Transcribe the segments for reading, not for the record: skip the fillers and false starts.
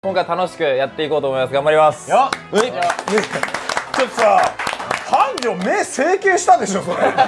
今回楽しくやっていこうと思います。頑張ります。 よっ。ちょっとさ、繁盛目整形したでしょそれ。今日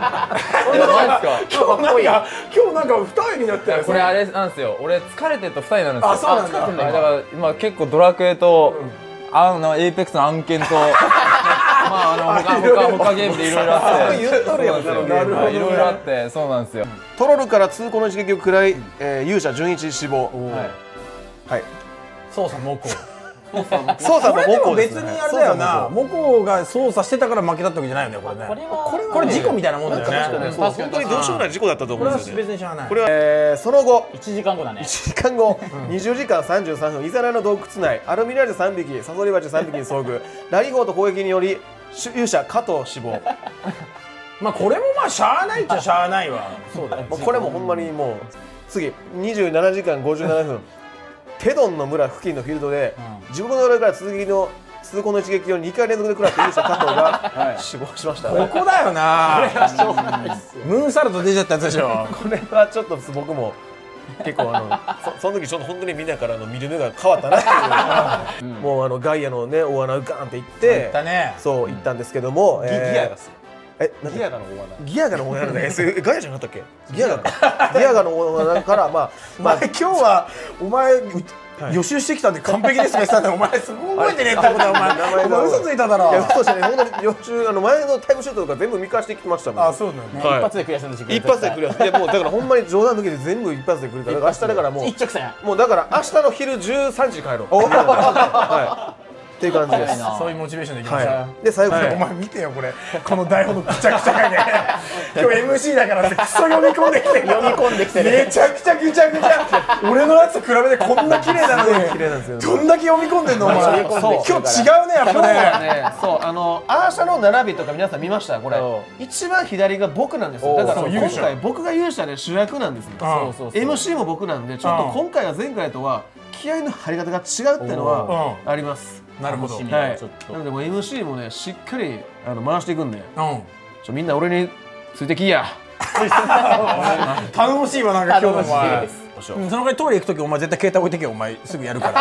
なんか二重になってる。 これあれなんですよ。俺疲れてると二重になるんですよ。 あ、そうなんだ。 だから今結構ドラクエとエイペックスの案件と他ゲームでいろいろあって、 言っとるよ。なるほど。 いろいろあってそうなんですよ。 トロルから通行の一撃を食らい、勇者純一死亡。はい。 操作猛攻。 操作の猛攻別にあれだよな。猛攻が操作してたから負けたってわけじゃないよねこれね。これ事故みたいなもんだよね。 本当にどうしようもない事故だったと思うんですよね。 別にしゃあない。 これはその後 1時間後だね。 1時間後20時間33分イザナの洞窟内アルミラージュ3匹サソリバチ3匹に遭遇ラリゴーと攻撃により勇者加藤死亡。 まあこれもまあしゃあないっちゃしゃあないわ。そうだね。 これもほんまにもう次27時間57分テドンの村付近のフィールドで地獄の鎧から通行の一撃を2回連続で食らって勇者加藤が死亡しました。 ここだよな。ムーンサルト出ちゃったやつでしょ。 これはちょっと僕も結構その時ちょっと本当にみんなから見る目が変わったなっていう。もうガイアのね大穴をガーンっていってそう行ったんですけども、ギアがギアガの大穴。ギアガの大穴ね。ガイアじゃなかったっけ？ギアガか。ギアガの大穴からまあ今日はお前予習してきたんで完璧ですねしたんでお前すごい覚えてねえってことはお前嘘ついただろ。 いや嘘じゃね本当に予習前のタイムシュートとか全部見返してきましたもん。 あ、そうだよね。 一発でクリアするんです。 一発でクリア。いやもうだからほんまに冗談抜きで全部一発でクリア。明日だからもう一直線。 もうだから明日の昼13時帰ろう。はい。っていう感じです。 そういうモチベーションでいきましょう。 で最後お前見てよこれこの台本のぐちゃぐちゃがね。今日 MC だからってクソ読み込んできてる。 読み込んできてる。 めちゃくちゃぐちゃぐちゃ。俺のやつと比べてこんな綺麗なのに。 綺麗なんですよ。 どんだけ読み込んでんのお前。今日違うねやっぱね。 そうアーシャの並びとか皆さん見ましたこれ。一番左が僕なんですよ。だから今回僕が勇者で主役なんですよ。MC も僕なんでちょっと今回は前回とは気合の張り方が違うっていうのはあります。 なるほど。 はい。なのでもう MC もねしっかり回していくんで、みんな俺についてきや。 頼もしいわなんか今日もお前。その代わりトイレ行くときお前絶対携帯置いてけよお前すぐやるから。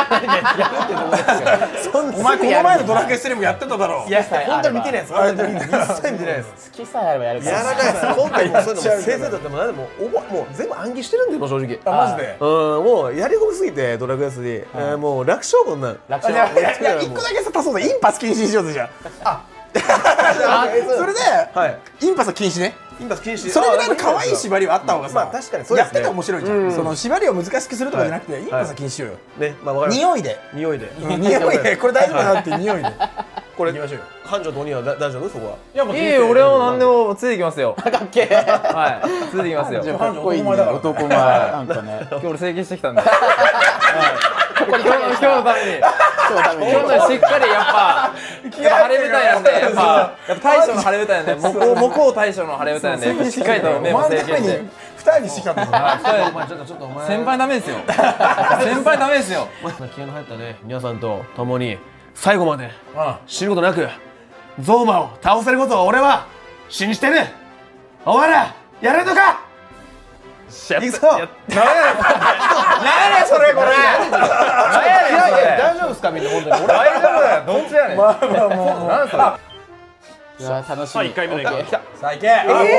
お前この前のドラクエストリームやってただろ。 いや本当に見てないです。本当に一切見てないです。 好きさえあればやるから。 やらないです。今回もそういうのも先生だってもう全部暗記してるんで正直。 マジで。 もうやり込みすぎてドラクエスにもう楽勝こんなん。 楽勝。いや一個だけさ足そうだインパス禁止にしようぜじゃあ。それでインパス禁止ね。それぐらいの可愛い縛りはあった方がさ、 確かにそうですね。 やってて面白いじゃん。その縛りを難しくするとかじゃなくてインパス禁止しようよ。 ね、まあわかる。 匂いでこれ大丈夫だなって匂いで。これ行きましょうよ。繁盛と鬼は大丈夫そこは。 いえ俺は何でもついてきますよ。 かっけえ。 はい。ついてきますよ。 かっこいいね。男前なんかね。 今日俺整形してきたんで。今日のために。今日のしっかりやっぱ晴れ舞台なんでやっぱ大将の晴れ舞台なんで向こう大将の晴れ舞台なんでしっかりと目も整形して二重にしてきたんだぞ。 ちょっとお前先輩ダメですよ。先輩ダメですよ。 気合の入ったね皆さんと共に最後まで死ぬことなくゾーマを倒せることを俺は信じてる。お前らやれるのか。 行くぞ。なんやそれこれ。 大丈夫ですかみんな本当に。 大丈夫だよ。どっちやねん。 まあもうなんすか。 いや楽しみ。 1回目の行く。さあ行け。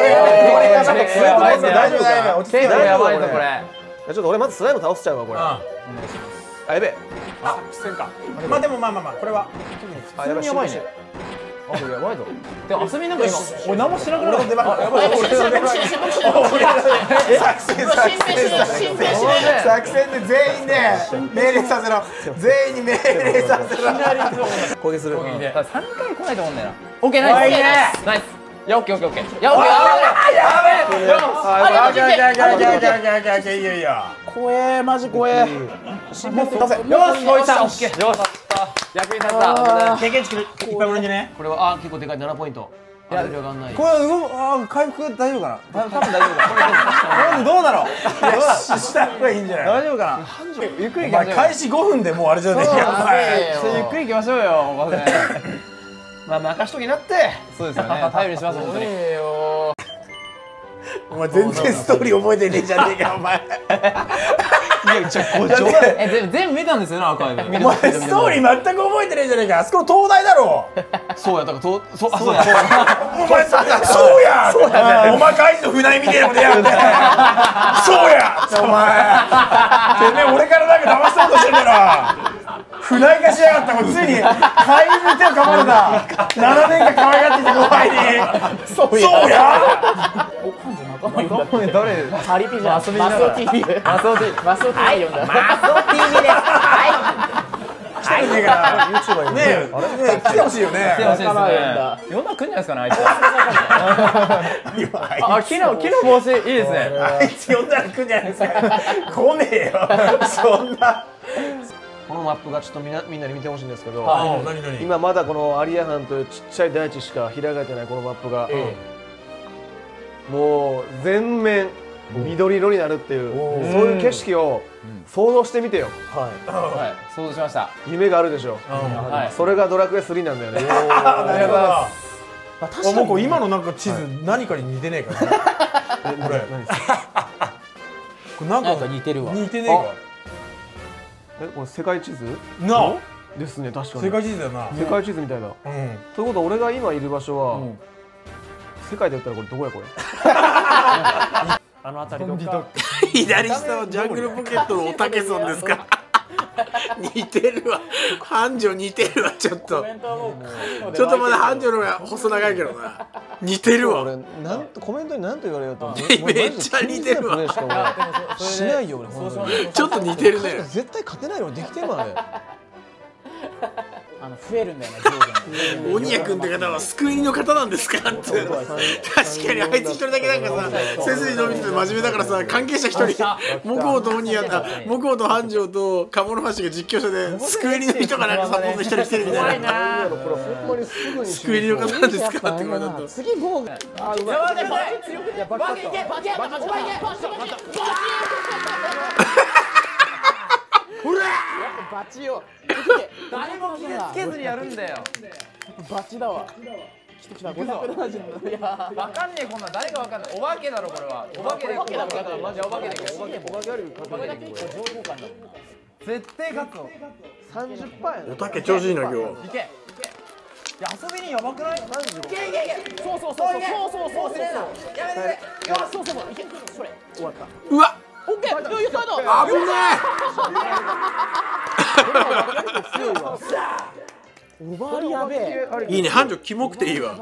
大丈夫だよ。落ち着いて。やばいぞこれ。 ちょっと俺まずスライム倒しちゃうわこれ。あやべえ。 あ出演か。まあでもまあこれは。 普通にやばいね。あこれやばいぞ。でも遊びなんか今俺何もしなくなる。やばい。 作戦で全員で命令させろ。全員に命令させろ。 攻撃する。 3回来ないと思うんだよな。オッケーナイス。ナイス。いやオッケーオッケーオッケー。いやオッケー。 やべえ。いや怖えマジ怖え。 もっと出せ。 よしこいた。オッケー。よし。役に立った。 経験値いっぱいもらうんじゃね。 これは結構でかい7ポイント。いや上がんない。 これ回復大丈夫かな。多分大丈夫かな。どうだろう。 した方がいいんじゃない。 大丈夫かな。ゆっくり行きましょう。 開始5分でもうあれじゃねえか。 ゆっくり行きましょうよ。 まあ任しときなって。 そうですよね。頼りにします本当に。 お前全然ストーリー覚えてねえじゃねえかお前。 やじゃあ冗談でも全部見たんですよねアーカイブ。 お前ストーリー全く覚えてねえじゃねえか。あそこの東大だろ。 そうやだからそうお前そうやお前カイジの船井みてえなことやがってそうやお前てめえ俺からなんか騙そうとしてんだろ。船井がしやがったもんついにカイジに手を噛まれた。7年間可愛がってきた後輩にそうや誰？ パリピじゃん。マスオ TV。マスオ TV。マスオ TV 読んだ。 マスオ TV です。はい来てねえからねえ来てほしいよね。 来てほしいですね。呼んだら来んじゃないですかねあいつ。あ昨日帽子いいですね。 あいつ呼んだら来んじゃないですか。来ねえよそんな。 このマップがちょっとみんなに見てほしいんですけど、 何今まだこの有谷藩というちっちゃい大地しか開かれてないこのマップが、もう全面緑色になるっていうそういう景色を想像してみてよ。 はい想像しました。 夢があるでしょ。それがドラクエ3なんだよね。 ありがとうございます。もう今のなんか地図何かに似てねえか。これなんか似てるわ。 似てねえか。 これ世界地図なですね。確かに世界地図だよな。 世界地図みたいだ。ということは俺が今いる場所は世界で言ったらこれどこやこれ。あの辺りとか左下はジャングルポケットのおたけ村ですか。似てるわ。繁盛似てるわちょっと。ちょっとまだ繁盛の方が細長いけどな。似てるわ。 俺なんコメントに何と言われようとめっちゃ似てるわ。 しないよ俺。 ちょっと似てるね。 絶対勝てないよできてるわあれ。 増えるんだよね上下鬼谷君って方は救いの方なんですかって。確かにあいつ一人だけなんかさ背筋伸びてて真面目だからさ関係者一人向こうと鬼谷向こうと繁盛と鴨の橋が実況者で救いの人がなんかサポート一人来てるみたいな。救いの方なんですかってこれだと。 次ゴー。あうまい。バケいけバケバチよ。 誰も傷つけずにやるんだよ。 バチだわ。来た570の。いやわかんねえこんなん誰がわかんない。お化けだろこれは。お化けで。 お化けだろじゃあお化けで。 これだけ結構情報感だもん。 絶対勝つの。 30%やおたけ調子いいな今日。 いけ。いや遊びにやばくない？ そうやめて。そういけそれ終わった。 うわオッケー。余裕サイド。 危ねオーバーリやべえ。 え。いいね繁盛キモくていいわ。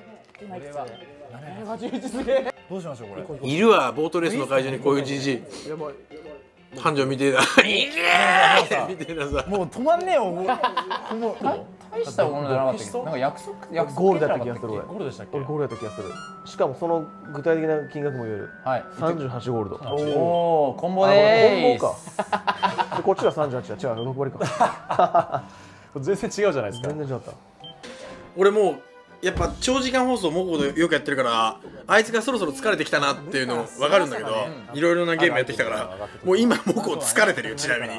どうしましょうこれ。 いるわボートレースの会場にこういうじじい。繁盛見てえな。いけーみたいなさ。 もう止まんねえよ。もう大したものじゃなかったけど。なんか約束ゴールだった気がする俺。 ゴールでしたっけ？ 俺ゴールだった気がする。しかもその具体的な金額も言える。 はい。 38ゴールド。 おおコンボでーす。 コンボか。こっちが38だ。違う6割か。 全然違うじゃないですか。 全然違った。 俺もうやっぱ長時間放送もこでよくやってるからあいつがそろそろ疲れてきたなっていうの分かるんだけどいろいろなゲームやってきたからもう今もこ疲れてるよちなみに。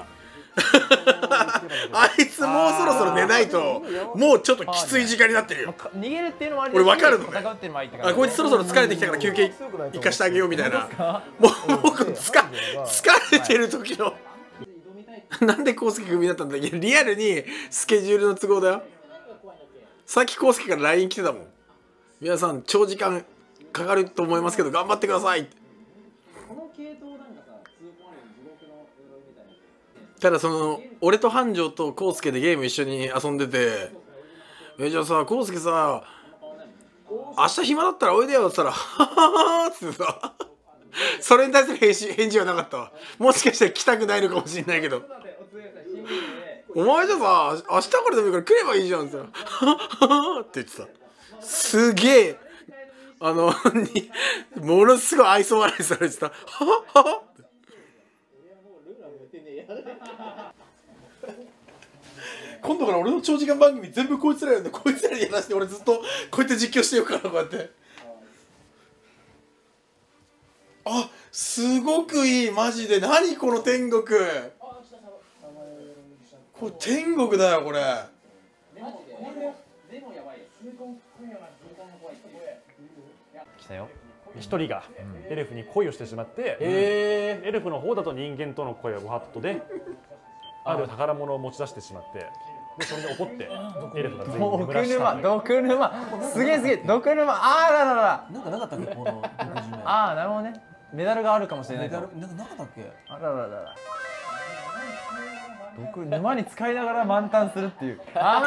あいつもうそろそろ寝ないともうちょっときつい時間になってるよ。 逃げるっていうのもあり俺分かるのね。 戦うっていうのもありって感じ。 こいつそろそろ疲れてきたから休憩行かしてあげようみたいな。もう疲れてる時のなんで康介クビになったんだっけ。リアルにスケジュールの都合だよ。さっき康介から LINE 来てたもん。皆さん長時間かかると思いますけど頑張ってくださいって。ただその俺と繁盛と康介でゲーム一緒に遊んでてじゃあさ康介さ明日暇だったらおいでよって言ったらはははってさそれに対する返事はなかったわ。もしかしたら来たくないのかもしれないけどお前じゃさ明日からでもいいから来ればいいじゃんって言ったらはははって言ってた。すげえものすごい愛想笑いされてた。ははは今度から俺の長時間番組全部こいつらやるんでこいつらにやらせて俺ずっとこうやって実況してよからこうやってあすごくいいマジで何この天国これ天国だよこれ来たよ。 一人がエルフに恋をしてしまって、エルフの方だと人間との恋はご法度である宝物を持ち出してしまって、でそれで怒ってエルフが全員眠らした。 毒沼すげえすげえ毒沼、あららら、 なんかなかったっけこの独自名。 ああなるほどね、メダルがあるかもしれないと。 なんかなかったっけ。 あらららら、毒沼に使いながら満タンするっていう。あ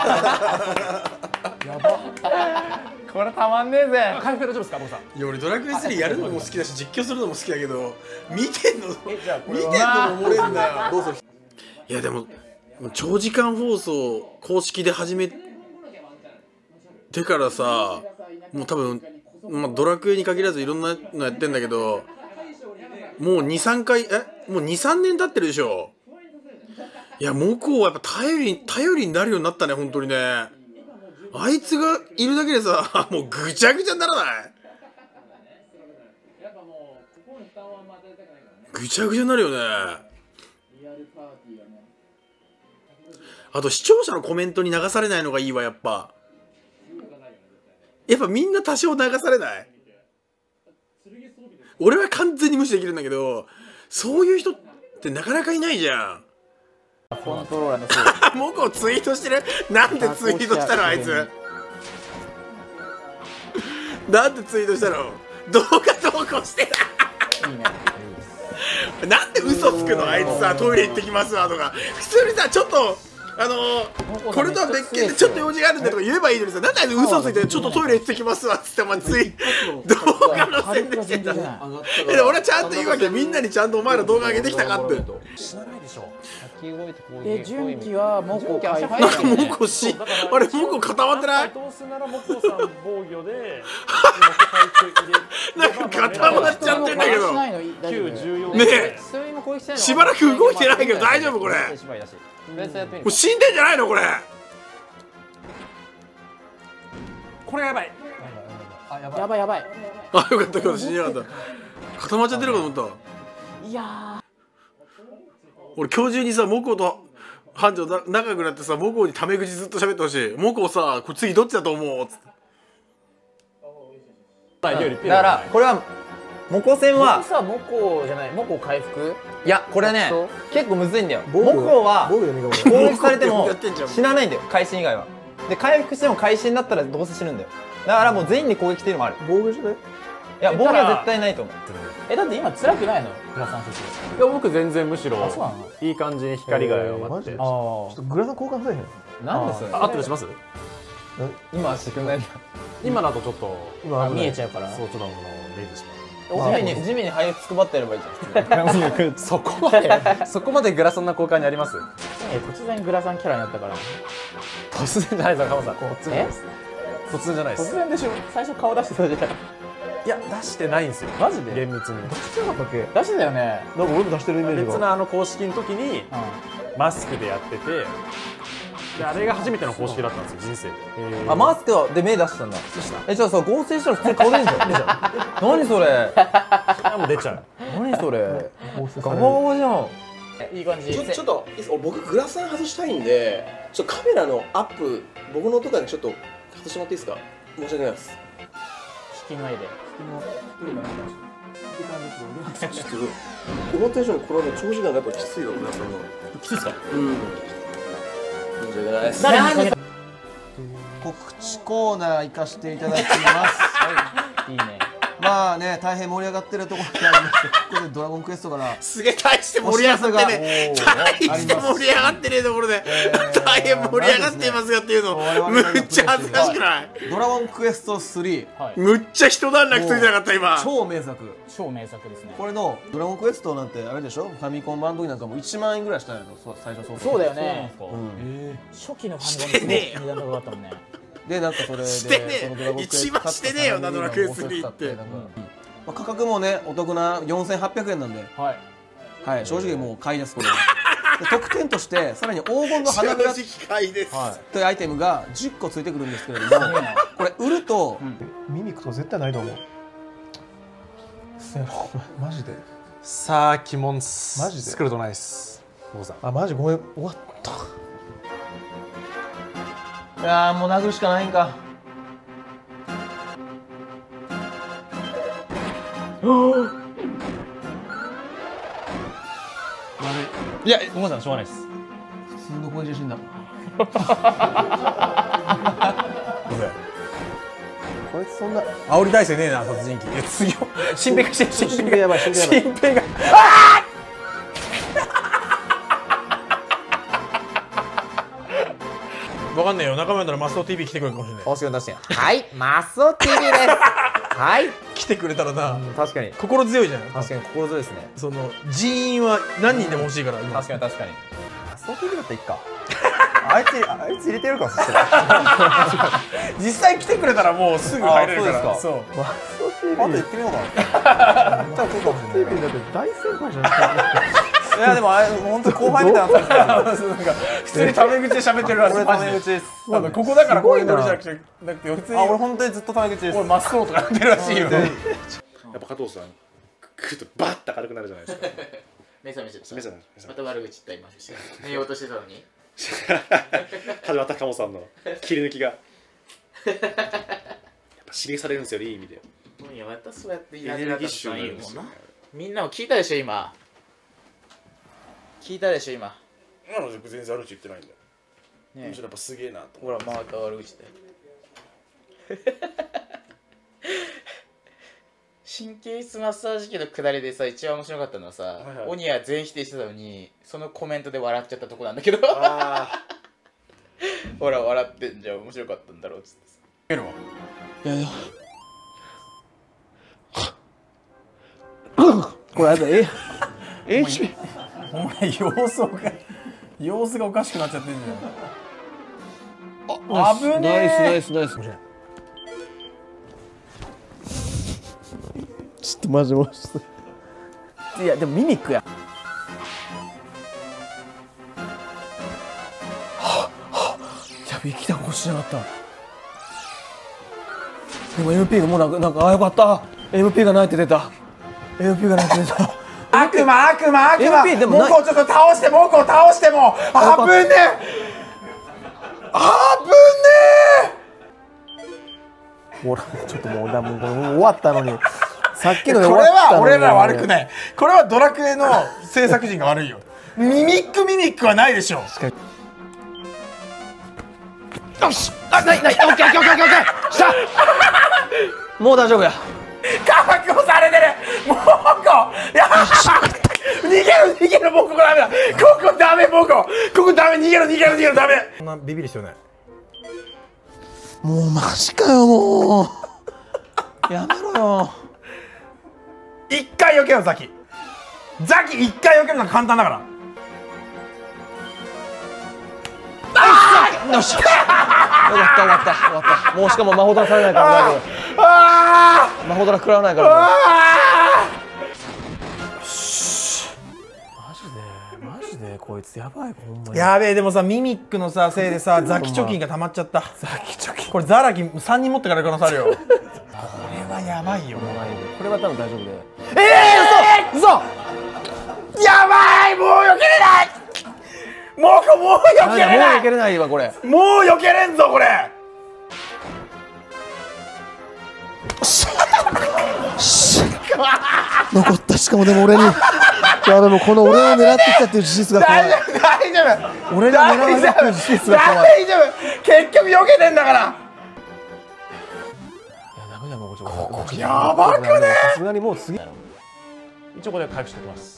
あやば、これたまんねえぜ。 回復大丈夫ですか、ボンさん。 いや俺ドラクエ3やるのも好きだし実況するのも好きだけど、見てんのも漏れんだよ。どうぞ。いやでも長時間放送公式で始めてからさ、もう多分、まあ、ドラクエに限らずいろんなのやってんだけど、もう23回もう23年経ってるでしょ。いやモコはやっぱ頼りになるようになったね、本当にね。あいつがいるだけでさ、もうぐちゃぐちゃにならない？ぐちゃぐちゃになるよね。あと視聴者のコメントに流されないのがいいわ。やっぱみんな多少流されない？俺は完全に無視できるんだけど、そういう人ってなかなかいないじゃん。 コントローラーのせい。 モコツイートしてる？なんでツイートしたのあいつ。なんでツイートしたの？動画投稿してた。いいね。なんで嘘つくのあいつさ、トイレ行ってきますわとか。普通にさ、ちょっとこれとは別件でちょっと用事があるんだとか言えばいいのにさ、なんであいつ嘘ついてちょっとトイレ行ってきますわっつってお前動画の宣伝してんだ。俺はちゃんと言うわけ、みんなにちゃんとお前ら動画上げてきたかって。 死なないでしょ。 純喜はモコ回復。 なんかモコあれモコ固まってない？ どうすならモコさん防御でなんか固まっちゃってんだけど。 9、14 ねえ、しばらく動いてないけど大丈夫これ？もう死んでんじゃないのこれ？ これやばい。 やばいやばい。 あ、よかったよかった、死んでなかった。固まっちゃってるかと思った。 いや俺今日中にさ、モコと繁盛仲良くなってさ、モコにタメ口ずっと喋ってほしい。モコさ、これ次どっちだと思うっつって。 だからこれはモコ戦はさ、モコじゃない、モコ回復。 いやこれね結構むずいんだよ。モコは攻撃されても死なないんだよ、会心以外は。で回復しても会心だったらどうせ死ぬんだよ。だからもう全員に攻撃っていうのもある。 防御じゃない？ いや防御は絶対ないと思う。 だって今辛くないの？グラサン先生。いや僕全然むしろいい感じに光が弱まって。 ちょっとグラサン交換せえへん？ なんでそれ？ あとでします？ 今はしてくんないんだ。 今だとちょっと見えちゃうから。 そうちょっとレイでしまう。 地面に這いつくばってやればいいじゃん。 そこまでグラサンな交換にあります？ 突然グラサンキャラになったから。 突然じゃないですか、さん。突然じゃないです。 突然でしょ。最初顔出してたじゃん。 いや出してないんですよ。 マジで？ 厳密に。 出してなかったっけ？ 出してたよね。 なんか俺も出してるイメージが。 別な公式の時にマスクでやってて、であれが初めての公式だったんですよ、人生で。 あ、マスクで目出したんだ。じゃあさ、合成したら普通に顔出るじゃん。何それ？ もう出ちゃう。 何それ？ガバガバじゃん。 いい感じ。 ちょっと僕グラサン外したいんで、ちょっとカメラのアップ僕のとかでちょっと外してもらっていいですか？申し訳ないです。 引きの絵で。 ちょっと思った以上にこれは長時間がやっぱきついよ、グラサンの。 きついですか？ うん。申し訳ないです。告知コーナー行かせていただきます。 いいね。 まあね、大変盛り上がってるところがありまして、ここでドラゴンクエストからすげえ大して盛り上がってね、大して盛り上がってねえところで大変盛り上がっていますがっていうのむっちゃ恥ずかしくない？ ドラゴンクエスト3、 むっちゃ一段落ついてなかった今。 超名作。 超名作ですね。 これのドラゴンクエストなんてあれでしょ、ファミコン版の時なんかも1万円ぐらいしたんやろ、最初。 そうだよね。初期のファミコンで値段高かったもんね。 でなんかそれでしてねえ、一番してねえよな、ドラクエ3って。 価格もねお得な4800円なんで、はい、正直もう買いですこれ。特典としてさらに黄金の花びらというアイテムが10個ついてくるんですけれども、これ売ると見に行くと絶対ないと思う。マジでさあ鬼門す。 マジで作るとないです。 あ、マジごめん、終わった。いやーもう殴るしかないんか。 いや思ったらしょうがないです。 普通の声で死んだ。こいつそんな煽り体制ねえな殺人鬼。いや強い。新兵がしてる。 新兵やばい新兵やばい。 新兵が。わかんねえよ。仲間ならマスオ TV 来てくれるかもしれない。 確かに確かに。はい、マスオ TV です。はい。 来てくれたらな、 確かに。 心強いじゃん。 確かに心強いですね。 その人員は何人でも欲しいから。 確かに確かに。マスオ TV だったらいいか。 あいつ入れてるかそしたら。 実際来てくれたらもうすぐ入れるから。そう。 あと行ってみようかな。 多分そうかもしれない。だって大先輩じゃない。 いやでもあれ本当後輩みたいな感じ。 なんか普通にタメ口で喋ってるらしい。 俺タメ口です。 ここだからこういうノリじゃなくて普通に。 あ俺本当にずっとタメ口です。 俺マスオとかやってるらしいよ。やっぱ加藤さん来るとバッと明るくなるじゃないですか。 目覚めちゃった。 目覚めまた悪口言った今。言おうとしてたのに。 始まった鴨さんの切り抜きが。やっぱ刺激されるんですよいい意味で。 いやまたそうやってエネルギッシュにもんな。みんなも聞いたでしょ今。聞いたでしょ今。 今の全然悪口言ってないんだよ。むしろやっぱすげえなと。 ほらまた悪口だよ。神経質マッサージ機の下りでさ一番面白かったのはさ、オニは全否定してたのにそのコメントで笑っちゃったとこなんだけど。ほら笑ってんじゃん面白かったんだろうっつってさ。 これあれだHP。 お前様子がおかしくなっちゃってんじゃん。危ねえ。 ナイス。ちょっとマジもいやでもミミックや。やべ生きたかもしれなかった。でも MP がもうなんかあよかった。MP がないって出た。MP がないって出た。 悪魔 MP でもない。 モコをちょっと倒しても危ねほらちょっともう終わったのに。さっきのこれは俺ら悪くない。これはドラクエの制作陣が悪いよ。ミミックはないでしょ。よしあないオッケーしたもう大丈夫や。 確保されてる。モコや逃げるもうここダメだ。ここダメモコここダメ逃げろダメ。そんなビビる必要ない。 もうマジかよもうやめろよ。 一回避けよザキ一回避けるのが簡単だから。 よし終わったもうしかも魔法ドラされないから大丈夫。魔法ドラ食らわないからマジでこいつやばいほんまに。 やべえでもさミミックのさせいでさザキ貯金が溜まっちゃった。これザラキ3人持ってから可能性あるよ。これはやばいよ。 これは多分大丈夫で。嘘やばいもう避けれないもう避けれない。 もう避けれないわこれ。 もう避けれんぞこれ。 残った。しかもでも俺にでもこの俺を狙ってきたっていう事実が怖い。 大丈夫俺が狙われたっていう事実が怖い。 大丈夫結局避けてんだから。 ここやばくね。 さすがにもう次一応これ回復しておきます。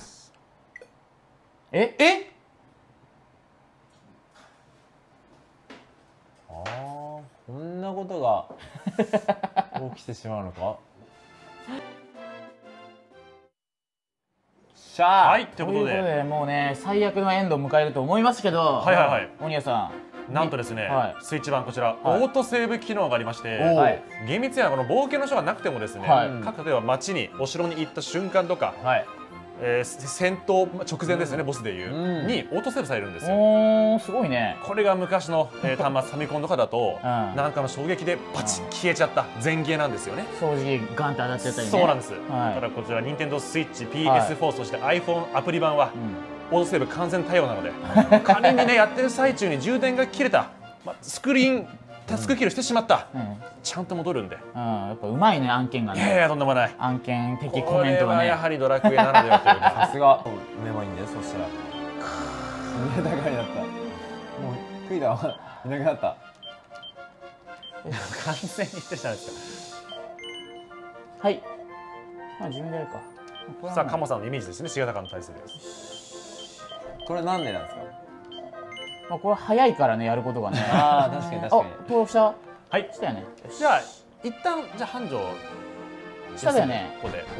こんなことが起きてしまうのか。 はいということでもうね最悪のエンドを迎えると思いますけど、鬼谷さんなんとですね、スイッチ版こちらオートセーブ機能がありまして、厳密にはこの冒険の書がなくてもですね、各例えば町にお城に行った瞬間とか、戦闘直前ですよね、ボスでいうにオートセーブされるんですよ。 すごいね。 これが昔の端末ファミコンとかだとなんかの衝撃でパチッ消えちゃった前ゲーなんですよね。 掃除機ガンって当たっちゃったりね。 そうなんです。ただこちら任天堂スイッチ PS4 そして iPhone アプリ版はオートセーブ完全対応なので、仮にねやってる最中に充電が切れた、スクリーンタスクキルしてしまった、ちゃんと戻るんで。 やっぱうまいね、案件がね。 いやいや、とんでもない。 案件的コメントがね。 やはりドラクエならではというか。 さすが上もいいんだよ。そしたらすげえ高いだった。もう食いだわいなくなった。 完全にしてたんですよ。 はい。まあ自分でやるか。 さあ、カモさんのイメージですね。重高の体勢です。 これなんでなんですか。 まあこれ早いからね、やることがね。 ああ、確かに確かに。 登録した。 はい。 したよね。 じゃあ一旦じゃあ繁盛しただよね。 ここで。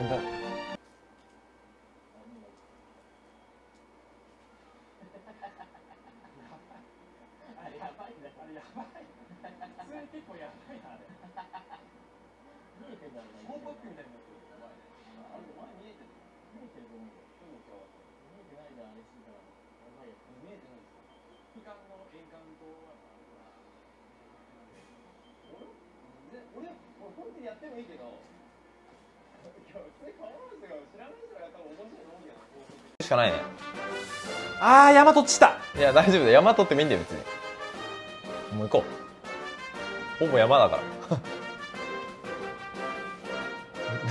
しかないね。 ああ、山取っちた。 いや大丈夫だ。山取ってもいいんだよ別に。もう行こう。ほぼ山だから。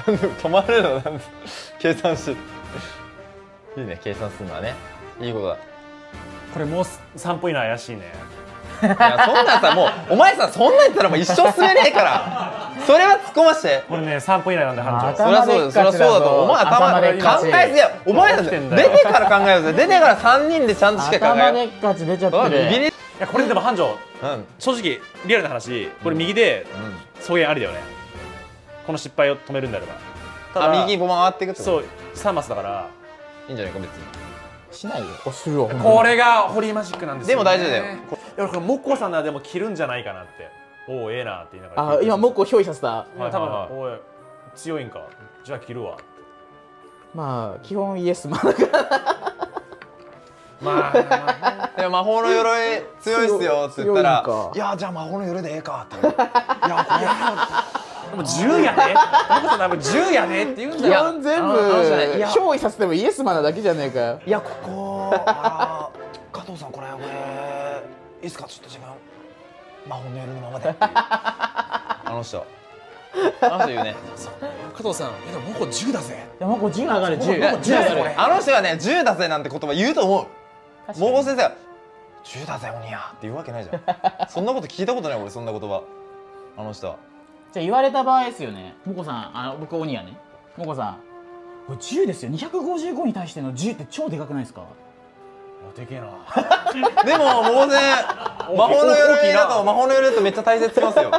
なんで止まるのなんで計算してる。いいね、計算するのはね。いいことだ。 これもう3歩以内怪しいね。 いやそんなんさ、もうお前さ、そんなん言ったらもう一生進めねえからそれは突っ込まして。 これね、3歩以内なんで繁盛。 そりゃそうだ、そりゃそうだと。お前頭で考えすぎや。お前だって出てから考えようぜ。出てから3人でちゃんとしか考えよう。 頭でっかち出ちゃってる。 いや、これでも繁盛、正直リアルな話、これ右で草原ありだよね。この失敗を止めるんであれば。 ただ右にボマ回っていくって。 そう、3マスだからいいんじゃないか別に。 しないよ。するわ。 これがホリーマジックなんですよ。 でも大丈夫だよ。 いや、これモッコさんならでも着るんじゃないかなって。おお、ええなって言いながら。 あ、今モッコを憑依させた。 多分、おい強いんか。じゃあ着るわ。 まあ基本イエスマンだからまあ、 いや魔法の鎧強いっすよって言ったら、いやじゃあ魔法の鎧でええかって。いやこれでも10やね。多分10やねって言うんだよ。 基本全部憑依させてもイエスマンなだけじゃねえかよ。 いやここ加藤さんこれいいっすか、ちょっと時間魔法の鎧のままで。あの人言うね。 加藤さん、でもモコ10だぜ。 モコ10上がる。10上がる。 あの人がね10だぜなんて言葉言うと思う。モコ先生が10だぜ鬼やって言うわけないじゃん。そんなこと聞いたことない俺、そんな言葉。あの人は。 じゃあ言われた場合ですよね。モコさん、僕鬼やね。モコさん、これ10ですよ。255に対しての10って超でかくないですか？ でけえな。 でももうね、魔法の鎧だとめっちゃ大切しますよ。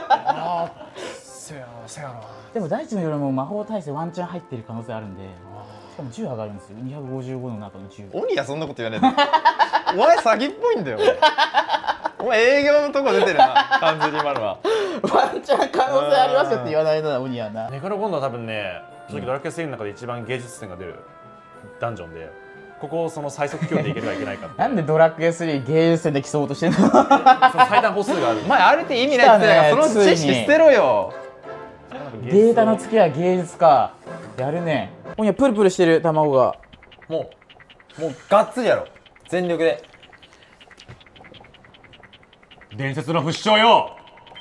せやな。 でも大地の鎧も魔法耐性ワンチャン入ってる可能性あるんで、しかも10上がるんですよ。255の中の10。 鬼やそんなこと言わないで。お前詐欺っぽいんだよ。お前営業のとこ出てるな、完全に今のは。 ワンチャン可能性ありますよって言わないな、鬼やな。 ネクロボンドは多分ね、正直ドラクエ3の中で一番芸術点が出るダンジョンで、ここをその最速距離でいけるかいけないかって。 なんでドラクエ3芸術点で競おうとしてんの？その最短歩数がある。 お前あれって意味ないって言ってたから、その知識捨てろよ。 データの付きは芸術か。やるね。おにゃプルプルしてる卵が。 もうがっつりやろ。全力で。 伝説の不死鳥よ。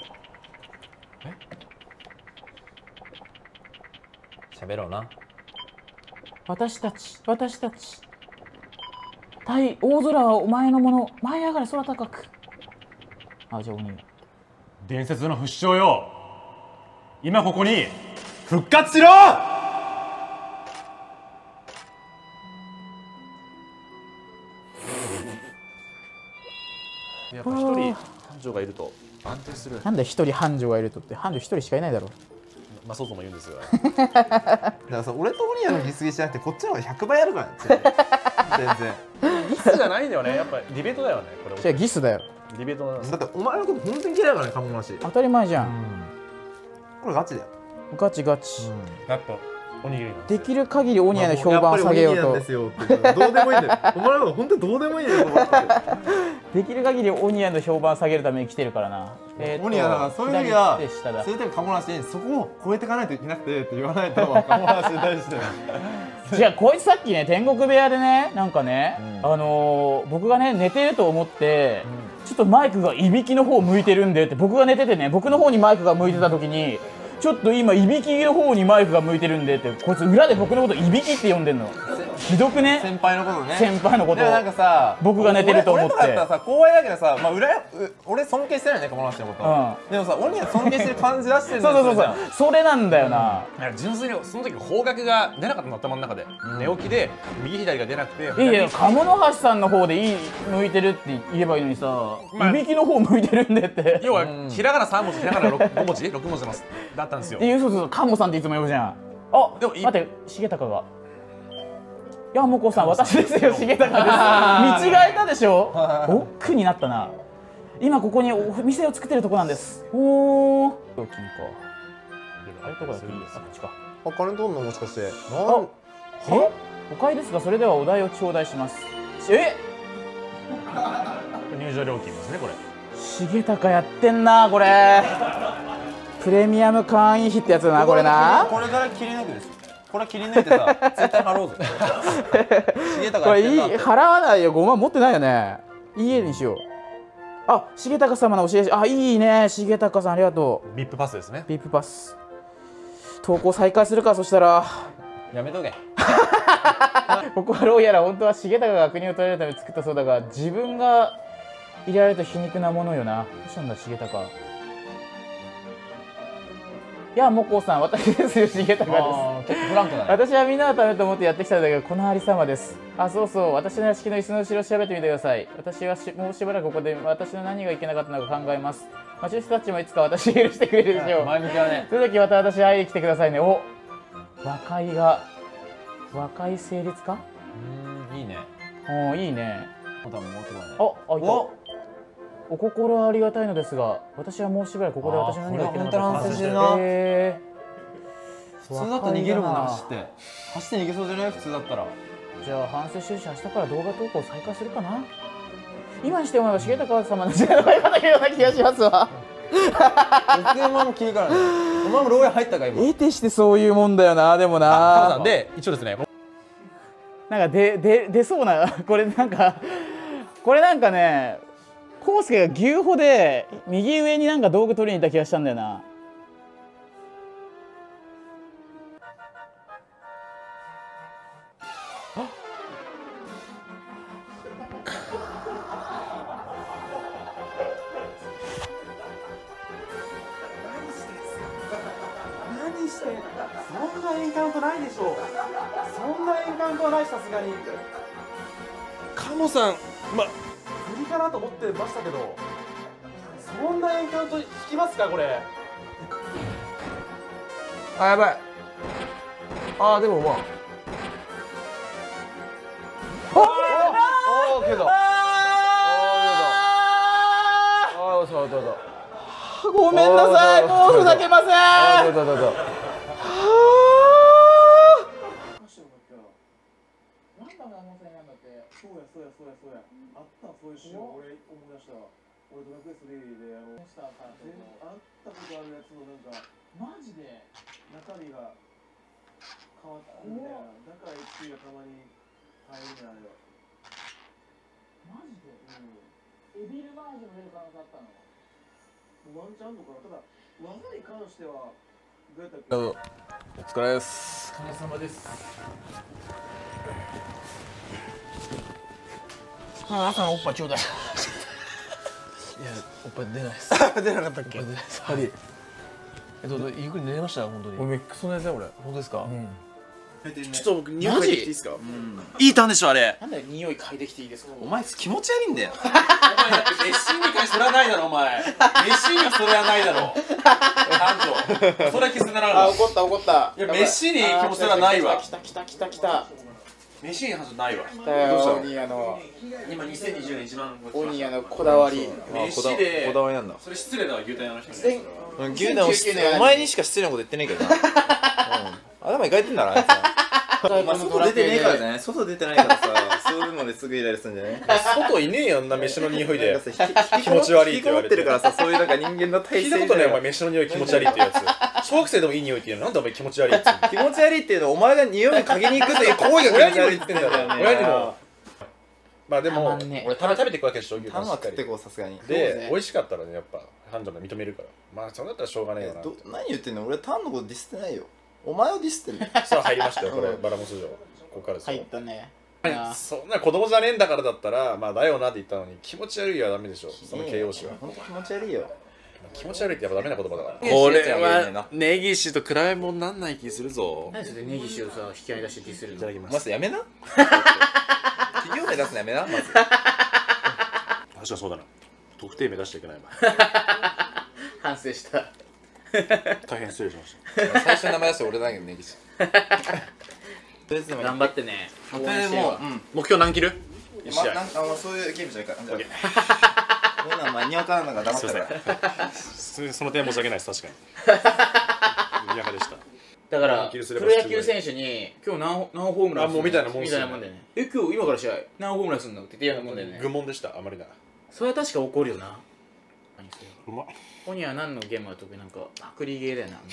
喋ろうな。 私たち大空はお前のもの、舞い上がれ空高く。あ、じゃあ鬼。 伝説の不死鳥よ、今ここに復活しろ。やっぱ一人繁盛がいると安定する。 なんで一人繁盛がいるとって、繁盛一人しかいないだろう。 まあそうとも言うんですが。 だからさ、俺とオニアのギスギスじゃなくてこっちの方が100倍あるからね。全然ギスじゃないんだよね。やっぱディベートだよね。これじゃあギスだよ。 ディベートなんです。 だってお前のこと本当に嫌いだからね、カモなし。 当たり前じゃん。 これガチだよ。 ガチガチ。 やっぱおにぎりなんできる限りオニアの評判を下げようと。 どうでもいいんだよ。お前のこと本当にどうでもいいんだよ。 できる限りオニアの評判を下げるために来てるからな。 オニアだからそういう時はそういう時カモなしにそこを超えていかないといけなくてって言わないとカモなしに対して。 じゃあこいつさっきね天国部屋でねなんかね、僕がね寝てると思ってちょっとマイクがいびきの方向いてるんでって、僕が寝ててね、僕の方にマイクが向いてた時に、ちょっと今いびきの方にマイクが向いてるんでって、こいつ裏で僕のこといびきって呼んでんの。ひどくね。 先輩のことね。 先輩のこと。 でもなんかさ、 僕が寝てると思って。 俺とかだったらさ、後輩だけどさ、まあ俺尊敬してないね、この人のこと。でもさ、俺には尊敬してる感じ出してるんだよ。 そうそれなんだよな。 純粋にその時方角が出なかったの、頭の中で。寝起きで右左が出なくて。 いや鴨の橋さんの方で向いてるって言えばいいのにさ、いびきの方向いてるんでって。 要はひらがな3文字、ひらがな5文字、6文字だったんですよ。 そう鴨さんっていつも呼ぶじゃん。あ、でも待って重高が。いやもこさん私ですよ、重高です。見違えたでしょ。おっくになったな。今ここにお店を作ってるとこなんです。おお。料金か。あれとかだといいです。あっちか。 あ、金取んのもしかして。 お買いですが、それではお代を頂戴します。 入場料金ですね、これ。 重高やってんな、これ。プレミアム会員費ってやつだな、これな。 これから切り抜くです。これ切り抜いてさ、絶対払おうぜ。 これ払わないよ、5万持ってないよね。いい家にしよう。あ、重高様の教え、あ、いいね、重高さんありがとう。 ビップパスですね。 ビップパス。投稿再開するか、そしたら。 やめとけ。 ここはどうやら本当は重高が国を取られるために作ったそうだが、自分が入れられると皮肉なものよな。どうしたんだ重高。いやもこさん、私ですよ、重高です。 フランクだね。 私はみんなのためと思ってやってきたんだけど、このありさまです。あ、そうそう、私の屋敷の椅子の後ろを調べてみてください。私はもうしばらくここで私の何がいけなかったのか考えます。町の人たちもいつか私を許してくれるでしょう。 前向きだね。 その時また私会いに来てくださいね。お、和解成立か。 いいね。 お、いいね。 あ、 いた。お心はありがたいのですが、私はもうしばらくここで私の何がいけなかったのか反省してるな。普通だったら逃げるもんな、走って逃げそうじゃない？普通だったら。 じゃあ反省してるし、明日から動画投稿再開するかな。今にして思えば重高様の時代の方がいいような気がしますわ。 僕今も聞いからね。お前も牢屋入ったか今。 得てしてそういうもんだよな、でもな。 で一応ですね。 なんか出そうな、これなんかね。コウスケが牛歩で右上になんか道具取りに行った気がしたんだよな。 何してそんなエンカウントないでしょ。そんなエンカウントはない、さすがに。カモさん、振りかなと思ってましたけど、そんなエンカウント引きますかこれ。あ、やばい。あ、でもまあ。おお、けど。 ごめんなさい、もうふざけません。 どうぞ。 そうやあったそういうシーン、俺思い出した。俺ドラクエ3でモンスターさんと会ったことあるやつのなんかマジで中身が変わったみたいな。だから HP がたまに入るんだよ。マジで。エビルバージョン出る可能性あったの。ワンチャンのかな。ただ技に関してはどうやったっけ。 どうぞ。お疲れです。 お疲れ様です。朝のおっぱいちょうだい。いや、おっぱい出ないです。 出なかったっけ。 出ないです。 はい。ゆっくり寝れましたよ、本当に。 俺クソ寝て俺。 本当ですか。 ちょっと僕匂い嗅いできていいですか。 いいターンでしょあれ。 なんだよ、匂い嗅いできていいですか。 お前気持ち悪いんだよ。お前だってメッシーニかそれはないだろお前。メッシーニはそれはないだろ。班長。それは消せならん。 あ、怒った。 いやメッシーニ気持ち悪はないわ。 来た。 メッシーニ班長ないわ。 どうしたの。 今2020年一番オニアのこだわり。 メッシーでこだわりなんだ。 それ失礼だわ牛タン屋の人。 牛タンお前にしか失礼なこと言ってないけどな。頭いかれてんだなあいつは。 外出てねえからじゃない。外出てないからさ、そういうのですぐイライラするんじゃない。 外いねえよ、あんな飯の匂いで。気持ち悪いって言われてるからさ、そういうなんか人間の体質。聞いたことないお前、飯の匂い気持ち悪いっていうやつ。小学生でもいい匂いっていうの、なんでお前気持ち悪いって。 気持ち悪いっていうのはお前が匂いを嗅ぎに行くという行為が気持ち悪いって言ってんだよ。 親にもまあでも俺食べていくわけでしょ、牛タンはタンしっかり食ってこう、さすがに。 で美味しかったらね、やっぱ繁盛も認めるから、まあそれだったらしょうがねえよなって。 何言ってんの、俺タンのことディスってないよ。お前をディスってる。 さあ入りましたよ、これバラモス城。ここからですよ。 入ったね。 そんな子供じゃねえんだからだったら、まあだよなって言ったのに、気持ち悪いはダメでしょ、その形容詞は。 本当気持ち悪いよ。 気持ち悪いってやっぱダメな言葉だから。 これは根岸と比べ物になんない気するぞ。 何それ根岸をさ引き合い出してディスるの。 いただきま。 ますずやめな。企業名出すのやめな、まず。 私はそうだな。特定名出しちゃいけないわ。 反省した。 大変失礼しました。 最初の名前出して俺だけどね、岸。 頑張ってね。 もう目標何キル？ そういうゲームじゃないから。こんなん前にわからんのが黙ってるから。 その点申し訳ないです、確かに。にやかでした。 だからプロ野球選手に今日何ホームランもうみたいなもんみたいなもんだよね。今日今から試合何ホームランするのって言ってやるもんだよね。 愚問でした、あまりな。 それは確か起こるよな。 うまっ。 コニーは何のゲームが得意なんかパクリゲーだよな。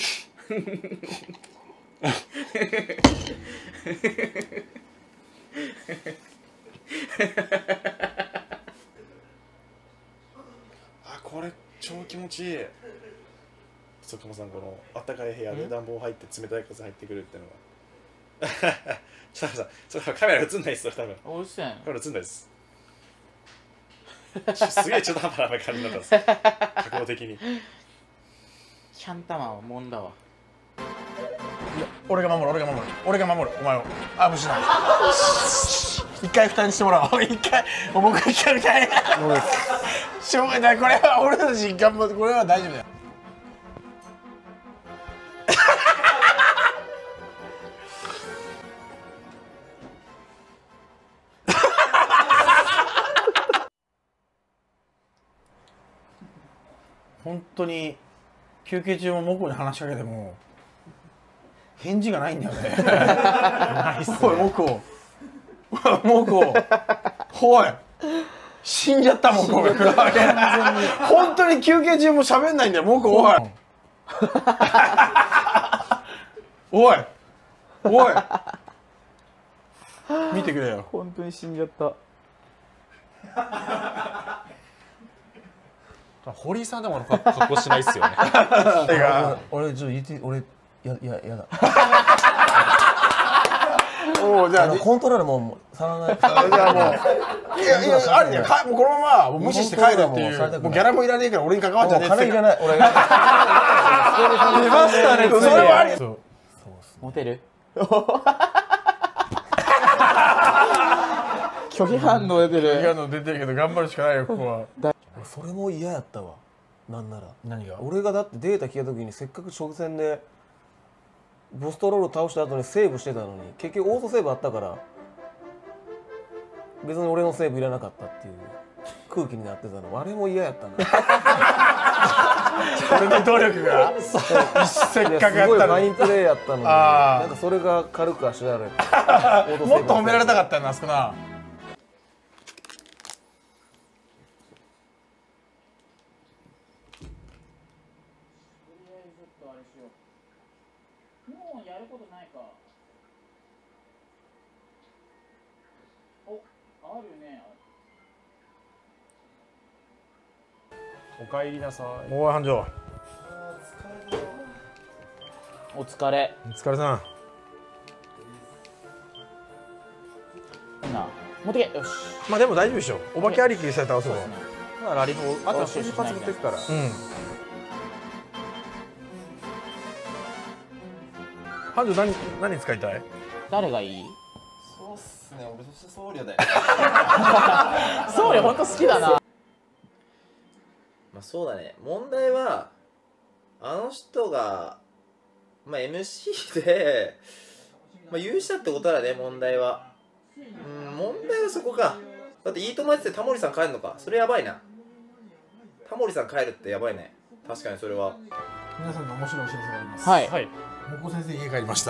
あ、これ超気持ちいい。そかもさん、このあったかい部屋で暖房入って冷たい風入ってくるっていうのが。ちょっとさ、それカメラ映んないっすよ、多分。 おいしそうやん。 カメラ映んないっす。すげえ中途半端な感じになったんです。角度的に。 キャンタマンはもんだわ。 俺が守る、お前を。あ、無視だ。一回負担してもらおう。一回、僕一回みたいな。しょうがない、これは俺たち頑張って、これは大丈夫だよ。本当に休憩中もモコに話しかけても返事がないんだよね。おいモコ、おい死んじゃったモコ。本当に休憩中も喋んないんだよモコ。おい見てくれよ。 本当に死んじゃった。 堀井さんでも格好しないっすよね。 俺ちょっと言って俺やだ。おお、じゃあコントロールも触らない。じゃあもういやあるよ。もうこのまま無視して帰るっていう。もうギャラもいらねえから俺に関わっちゃねえ。金いらない。俺が。出ましたね。それはあり。 モテる？拒否反応出てる。 拒否反応出てるけど頑張るしかないよここは。それも嫌やったわ。なんなら何が？ 俺がだってデータ聞いた時にせっかく直前でボストロール倒した後にセーブしてたのに結局オートセーブあったから別に俺のセーブいらなかったっていう空気になってたの。あれも嫌やったな。俺の努力がせっかくやったのにすごいファインプレーやったのになんかそれが軽くあしられてもっと褒められたかったよなあそこな。 もうやることないか。お、あるね。 おかえりなさい。 おい繁盛。 お疲れ。 お疲れさん。 な、持ってけ。よし。 まあでも大丈夫でしょ。お化けありきにされたらそう。 まあラリフあと瞬発持ってくから。 繁盛何使いたい？ 誰がいい？ そうっすね、俺として僧侶で。 僧侶本当好きだな。 まあそうだね、問題はあの人がまあ MC でまあ優勝ってことだね、問題は。問題はそこか。だっていい友達でタモリさん帰るのか、それやばいな。タモリさん帰るってやばいね。確かにそれは。 皆さんの面白いお知らせがあります。 はい。 モコ先生家帰りました。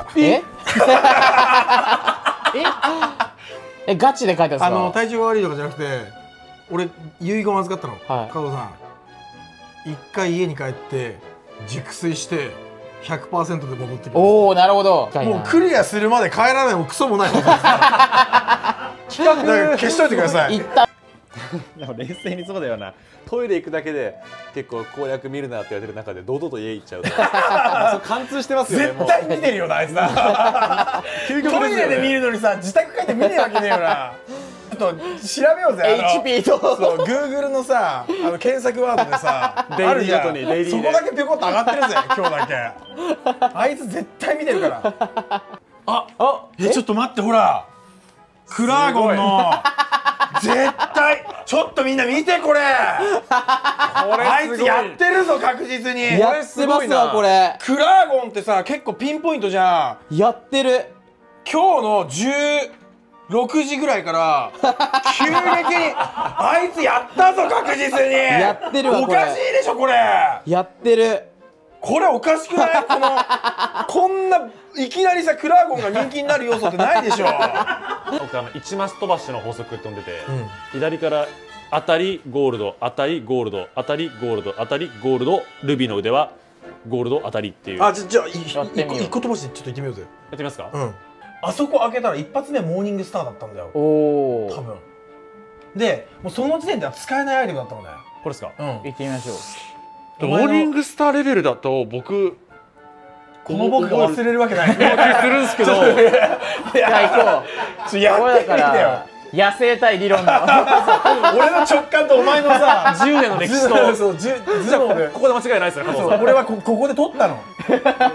ガチで書いてあるんですか？ 体調が悪いとかじゃなくて、俺遺言を預かったの。加藤さん、一回家に帰って熟睡して 100% で戻ってきます。 おお、なるほど。 もうクリアするまで帰らないもクソもない。 企画消しといてください。 一旦でも冷静にそうだよな。トイレ行くだけで結構攻略見るなって言われてる中で堂々と家行っちゃう。そう貫通してますよね。 絶対見てるよなあいつな。トイレで見るのにさ自宅帰って見ねえわけねえよな。ちょっと調べようぜ。 HP とそう Google のさ検索ワードでさデイリーあるじゃん。 ごとにデイリーでそこだけピョコッと上がってるぜ今日だけ。あいつ絶対見てるから。ちょっと待ってほらクラーゴンの絶対ちょっとみんな見てこれ。あいつやってるぞ確実に。 やってますわこれ。 クラーゴンってさ結構ピンポイントじゃん。 やってる。 今日の16時ぐらいから急激にあいつやったぞ確実に。 やってるわこれ。 おかしいでしょこれ。 やってる。 これおかしくない？こんないきなりさクラーゴンが人気になる要素ってないでしょ。 僕1マス飛ばしの法則って呼んでて、左から当たりゴールド当たりゴールド当たりゴールド当たりゴールドルビーの腕はゴールド当たりっていう。 あじゃあやってみよう一個飛ばしちょっと行ってみようぜ。 やってみますか。 あそこ開けたら一発目モーニングスターだったんだよおお。 多分。でもうその時点では使えないアイテムだったのね。 これですか。 行ってみましょう。 モーニングスターレベルだと僕この僕が忘れるわけない。 気するんですけど。 じゃあ行こう。 やってみてだかよ。 ら野生対理論の俺の直感とお前のさ 10年の歴史と。 そうじゃあここで間違いないですよね。加藤さん。 俺はここで取ったの。 いやで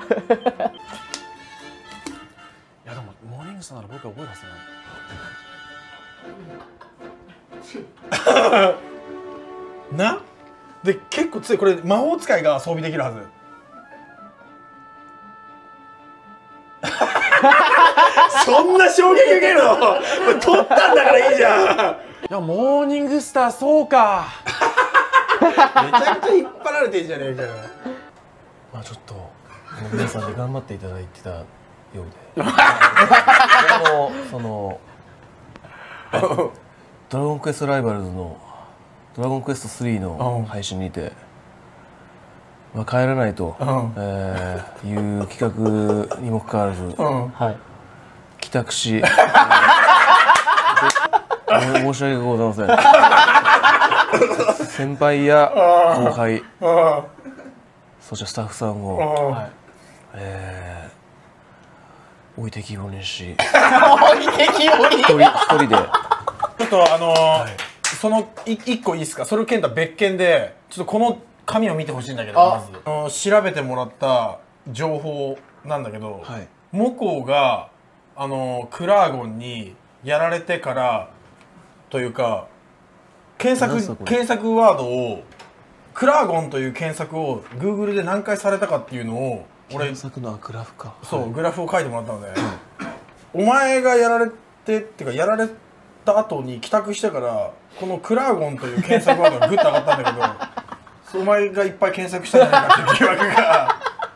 もモーニングスターなら僕は覚えますね。 なで結構強い。これ魔法使いが装備できるはず。そんな衝撃受けるの？取ったんだからいいじゃん。 いやモーニングスターそうか。 めちゃくちゃ引っ張られてんじゃねえかよ。 まあちょっと皆さんで頑張っていただいてたようで。そのドラゴンクエストライバルズのドラゴンクエスト3の配信にて、まあ、帰らないと、いう企画にもかかわらず、帰宅し、申し訳ございません。先輩や後輩、そしてスタッフさんを、置いてきぼりにし、一人で。 ちょっとその一個いいですか。それを健太別件でちょっとこの紙を見てほしいんだけど、まず調べてもらった情報なんだけど、モコがクラーゴンにやられてからというか検索ワードをクラーゴンという検索を Google で何回されたかっていうのを俺検索のグラフか。 そうグラフを書いてもらったので、お前がやられてっていうかやられた後に帰宅してからこのクラーゴンという検索ワードがグッと上がったんだけどお前がいっぱい検索したんじゃないかっていう疑惑が。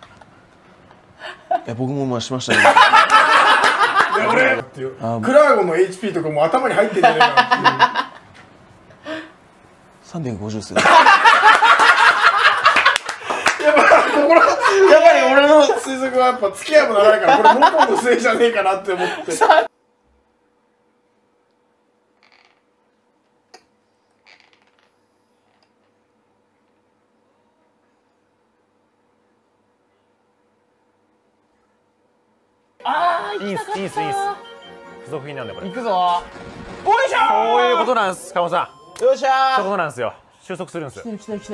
いや僕もまあしましたけど。 俺クラーゴンの HP とかも頭に入ってんじゃねえかっていう。 350ですよ。 やっぱり俺の推測はやっぱ付き合いも長いからこれモコのせいじゃねえかなって思って。 いいっす。付属品なんでこれ。 行くぞ。おいしょー。 そういうことなんです、加茂さん。 よっしゃー。 そういうことなんですよ。収束するんですよ。 来てる。来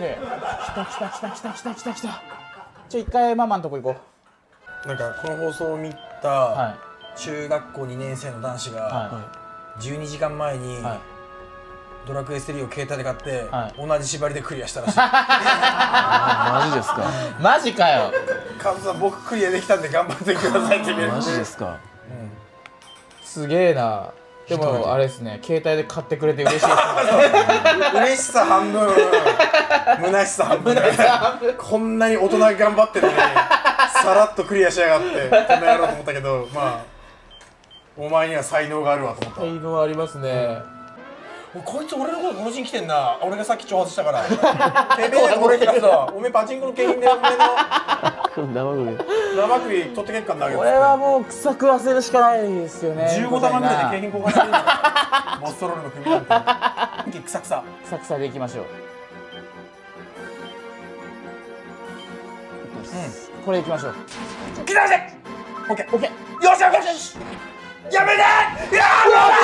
た。一回ママのとこ行こなんかこの放送を見た中学校2年生の男子が12時間前にドラクエ3を携帯で買って同じ縛りでクリアしたらしい。 マジですか。 マジかよ。 カズさん僕クリアできたんで頑張ってくださいってメール。 マジですか。 すげえな。でもあれですね、携帯で買ってくれて嬉しいですね。 嬉しさ半分虚しさ半分。こんなに大人が頑張ってるのにさらっとクリアしやがってこんなやろうと思ったけど、まあお前には才能があるわと思った。 才能ありますね。 こいつ俺のこと殺しに来てんな。俺がさっき挑発したから。てめえ俺がさ、おめえパチンコの景品でおめえの生首取ってけっかんだけど。 これはもう臭く忘れるしかないですよね。 15玉ぐらいで景品交換してるんだからボストロールの組なんてくさくさくさくさでいきましょう。これいきましょう。 来たぜ。オッケーオッケー。よしよしよし。やめて。いや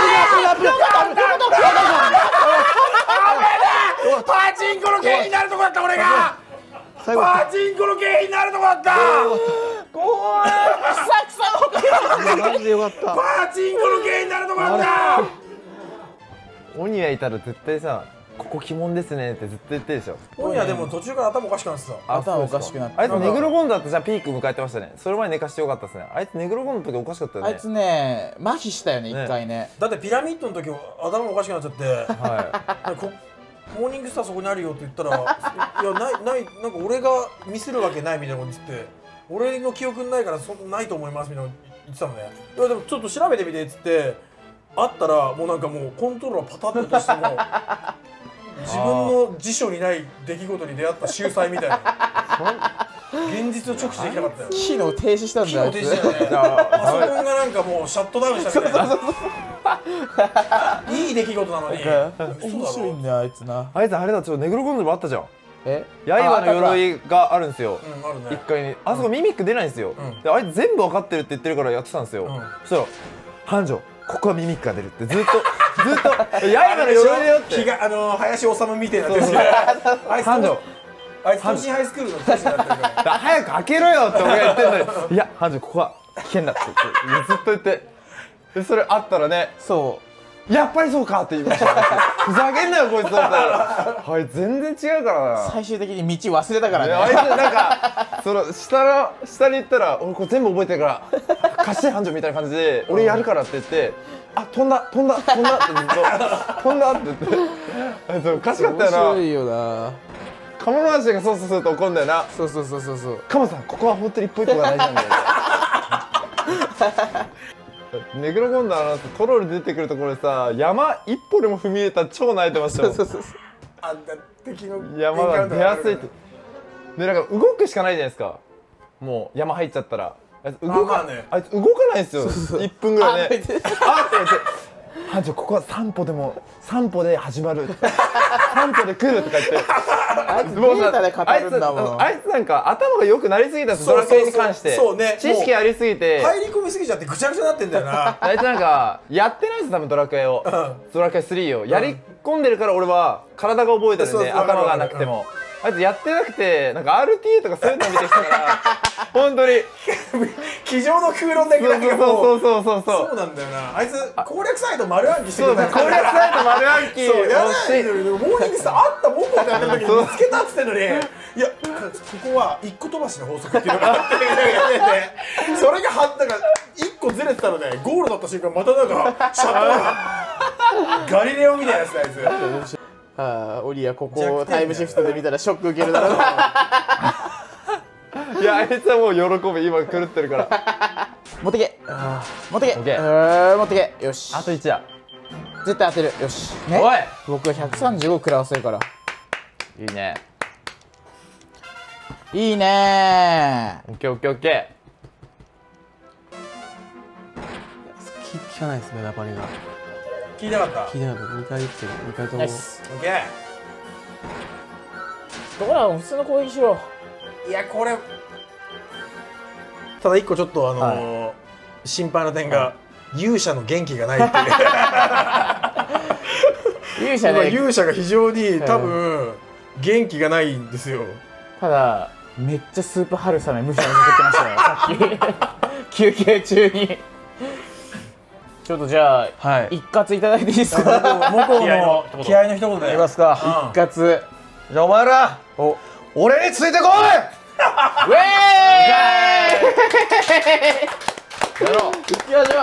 パチンコの景品になるとこだった俺が。パチンコの景品になるとこだった。 怖い。くさくさの。 マジでよかった。 パチンコの景品になるとこだった。 鬼がいたら絶対さ、ここ鬼門ですねってずっと言ってるでしょ。 鬼はでも途中から頭おかしくなってた。 頭おかしくなって。 あいつネグロゴンドだってじゃあピーク迎えてましたね。それ前寝かしてよかったですね。あいつネグロゴンドの時おかしかったよね。 あいつね、麻痺したよね、一回ね。 だってピラミッドの時頭おかしくなっちゃって、モーニングスターそこにあるよって言ったら、いやないなんか俺が見せるわけないみたいなこと言って、俺の記憶ないからないと思いますみたいな言ってたのね。いやでもちょっと調べてみてっつってあったらもうなんかもうコントローラーパタッと落としても自分の辞書にない出来事に出会った秀才みたいな。現実を直視できなかったよ。 機能停止したんだよ。 機能停止したよね。パソコンがなんかもうシャットダウンしたみたいな。いい出来事なのに。 面白いんだよあいつな。 あいつあれだ、ちょっとネグロゴンドもあったじゃん。 刃の鎧があるんですよ。 一回にあそこミミック出ないんですよ。であいつ全部分かってるって言ってるからやってたんですよ。そしたら繁盛ここはミミックが出るってずっと刃の鎧だよって。 林修みたいなってる。 繁盛あいつ東進ハイスクールの講師になってるから。 早く開けろよって俺が言ってんのに、いや繁盛ここは危険だってずっと言って、でそれあったらね、そうやっぱりそうかって言いました。ふざけんなよこいつだったら。はい、全然違うからな。 最終的に道忘れたからね。 あいつなんかその下に行ったら俺これ全部覚えてるから貸して繁盛みたいな感じで俺やるからって言って、あ飛んだってずっと飛んだって言って、あいつおかしかったよな。 面白いよな。 カモノハシが操作すると怒るんだよな。 そう。 カモさんここは本当に一歩一歩が大事なんだよ。ネグロゴンドのトロール出てくるところでさ、山一歩でも踏み入れたら超泣いてましたよ。 あんた敵の山が出やすいって。でなんか動くしかないじゃないですか。もう山入っちゃったらあいつ動かないんですよ。1分ぐらいね。あって言って繁盛ここは3歩で始まる。3歩で来るとか言って。 あいつデータで語るんだもん。 あいつなんか頭が良くなりすぎたんです。ドラクエに関して知識ありすぎて入り込みすぎちゃってぐちゃぐちゃになってんだよな。 あいつなんかやってないです多分ドラクエを。ドラクエ3をやり込んでるから俺は体が覚えてるんで頭がなくても。あいつやってなくてなんか RTA とかそういうの見てきたから本当に机上の空論だけどそうなんだよな。あいつ攻略サイト丸暗記してるから。 攻略サイト丸暗記そうやないのにモーニングさあったもんこってやってる時に見つけたっつってんのに、いやここは一個飛ばしの法則っていうのがあってそれがなんか一個ずれてたのでゴールだった瞬間またなんかシャットがガリレオみたいなやつだあいつ。 オリアここをタイムシフトで見たらショック受けるだろう。 いやあいつはもう喜ぶ今狂ってるから。 持ってけ持ってけよし。 あと1だ。 絶対当てる。よしね。 おい僕は135食らわせるから。 いいねいいね。 オッケーオッケーオッケー。聞かないですねラパニが。 聞いてなかった。 聞いてなかった。2回言ってる。2回とも。 オッケー。 どこだ普通の攻撃しろ。 いやこれただ一個ちょっと心配な点が勇者の元気がないっていう。勇者が非常に多分元気がないんですよ。 ただめっちゃスープ春雨むしゃむしゃ食ってましたよさっき休憩中に。ちょっとじゃあ、一括いただいていいですか。 モコの気合の一言で。 いきますか。 一括。 じゃあお前ら、俺についてこい。 ウェーイ。やろう。行きましょう。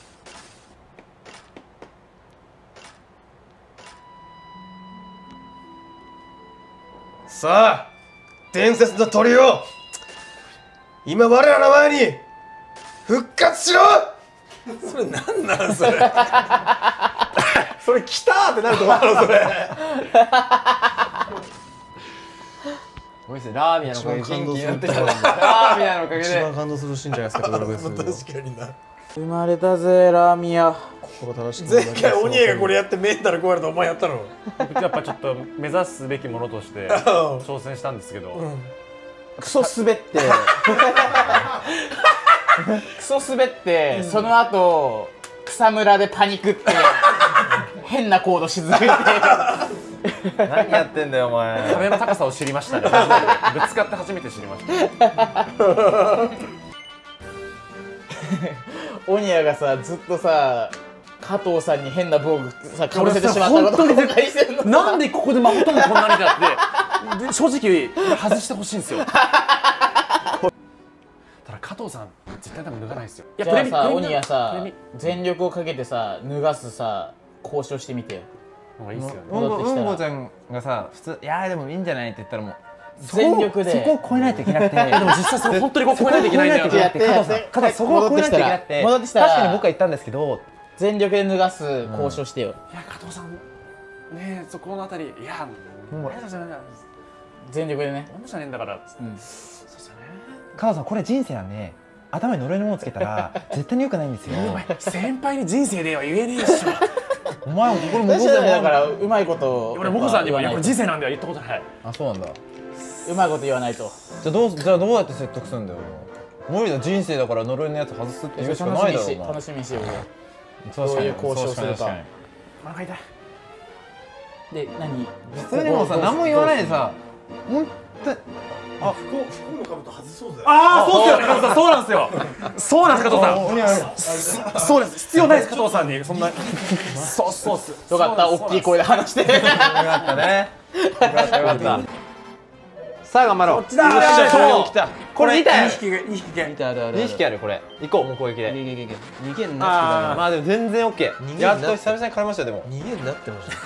さあ、伝説の鳥を今我らの前に復活しろ。 それなんなんそれ。それ来たーってなるところなのそれ。 ごめんなさい、ラーメンのおかげで元気になってきた。ラーメンのおかげで一番感動するシーンじゃないですか、ドラゴンズ。 確かにな。 生まれたぜラーミヤ。 心正しく。 前回オニエがこれやってメンタル壊れたお前やったの。 やっぱちょっと目指すべきものとして挑戦したんですけど、 クソ滑ってクソ滑って、その後草むらでパニクって変なコードしずけて何やってんだよお前。 壁の高さを知りましたね。ぶつかって初めて知りました。 オニアがさ、ずっとさ、加藤さんに変な防具さかぶせてしまったことを後悔してるの。 なんでここでまこともこんなにだって正直外してほしいんですよ。ただ加藤さん絶対多分脱がないですよ。 じゃあさ、オニアさ、全力をかけてさ、脱がすさ交渉してみてよ。 いいっすよね。 うんこちゃんがさ、普通いやでもいいんじゃないって言ったらもう全力でそこを超えないといけなくて。 でも実際それ本当にこう超えないといけないんだよ。 加藤そこを超えないといけなくて。 戻ってきたら確かに僕は言ったんですけど、 全力で脱がす交渉してよ。 いや加藤さんね、そこのあたり、いや全力でね。 女じゃねえんだから。 加藤さんこれ人生なんで、頭に呪いのものつけたら絶対に良くないんですよ。 先輩に人生では言えねえっしょ。 お前も心も私はだからうまいこと俺モコさんには人生なんでは言ったことない。 あ、そうなんだ。 うまいこと言わないと。 じゃあどうやって説得するんだよ。無理だ、人生だから呪いのやつ外すって言うしかないだろうな。 楽しみにしてよ。 どういう交渉するか。 お腹痛い。 で、何？ 普通にもさ、何も言わないでさ、本当にあ、服の兜外そうだよ。 ああ、そうですよね、加藤さん、そうなんですよ。そうなんです、加藤さん。そうです、必要ないです、加藤さんに、そんな。そうっす。 よかった、大きい声で話して。 よかったね。よかった。さあ頑張ろう。こっちだ。 そう来た。これ痛い。 2 匹あるこれ。行こう、もう攻撃で。 逃げんな。 まあでも全然オッケー。やっと久々に買いましたよでも。 逃げんなってました。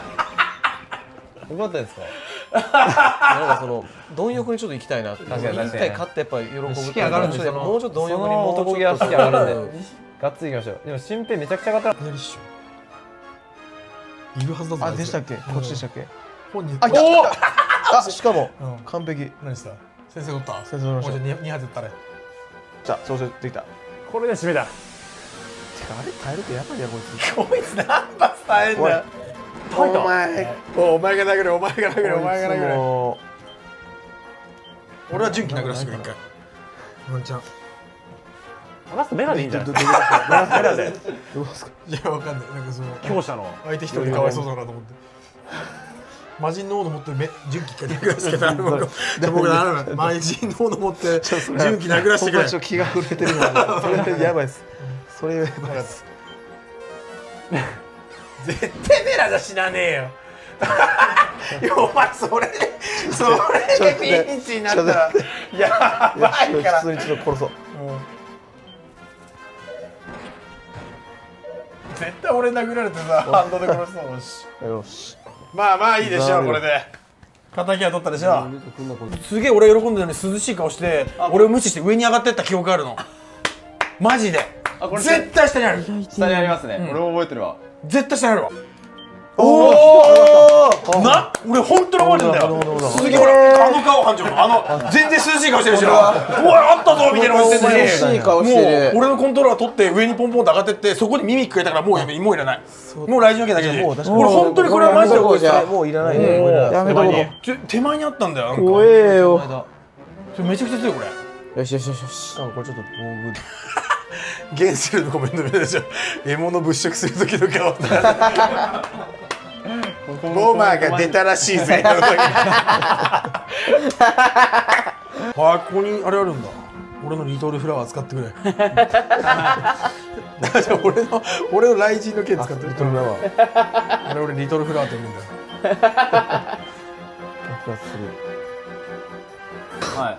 よかったですか。 なんかその貪欲にちょっと行きたいなって。 確かに一回勝ってやっぱ喜ぶ。 士気上がるんですよ。 もうちょっと貪欲にもうちょっと士気上がるんで。がっつりいきましょう。でも新平めちゃくちゃ上がった。 何っしょ。いるはずだぞ。 あ、でしたっけ？こっちでしたっけ？ 本人。 あ、来た。あ、しかも完璧。 何した？先生取った？ 先生取りました。 もうじゃあ2発打ったね。 じゃあ調整できた。 これで締めだ。 てかあれ耐えるってやばいやこいつ。 こいつ何発耐えんだよ。お前が殴れ、お前が殴れ、お前が殴れ。俺は純喜殴らせてくれ一回。ワンちゃん。 ラストメガでいいんじゃない？ どうですか？ いやわかんない。なんかその強者の相手一人でかわいそうだなと思って。魔人の斧持って純喜一回殴らせてくれ。僕ならない。魔人の斧持って純喜殴らせてくれ。 気が震えてるな。それやばいです。それやばいです。 絶対メラじゃ死なねえよ。いやお前それでピンチになったらやばいから。 普通にちょっと殺そう。 絶対俺殴られてさハンドで殺そうし。 よし。 まあまあいいでしょうこれで。敵は取ったでしょ。すげえ俺喜んでるのに涼しい顔して俺を無視して上に上がってった記憶あるの。マジで。絶対下にある。 下にありますね。俺も覚えてるわ。 絶対下にあるわ。 おお。 な、俺本当に覚えてんだよ。すげえ俺あの顔班長の全然涼しい顔してるしな。うわあったぞみたいな顔してるし。 涼しい顔してる。 もう俺のコントローラー取って上にポンポンと上がってってそこにミミックがいたからもういらない。もう雷神だけで。俺本当にこれはマジで覚えてた。 もういらないね。 やめとこう。手前にあったんだよ。 怖えよ。 めちゃくちゃ強いこれ。 よしよしよしよし。 これちょっと防具。 ゲンセルのコメント見たでしょ。獲物物色する時の顔。ボマーが出たらしいぜ。あ、ここにあれあるんだ。俺のリトルフラワー使ってくれ。じゃあ俺の雷神の剣使ってリトルフラワー。あれ俺リトルフラワーって言うんだよ。 はい。